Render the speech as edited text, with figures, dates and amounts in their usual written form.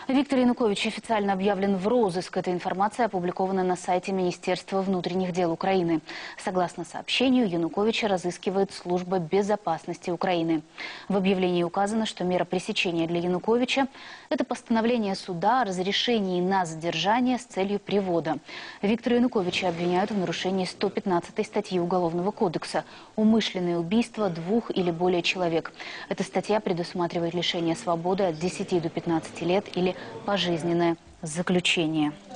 Виктор Янукович официально объявлен в розыск. Эта информация опубликована на сайте Министерства внутренних дел Украины. Согласно сообщению, Януковича разыскивает Служба безопасности Украины. В объявлении указано, что мера пресечения для Януковича – это постановление суда о разрешении на задержание с целью привода. Виктора Януковича обвиняют в нарушении 115 статьи Уголовного кодекса – умышленное убийство 2 или более человек. Эта статья предусматривает лишение свободы от 10 до 15 лет или пожизненное заключение.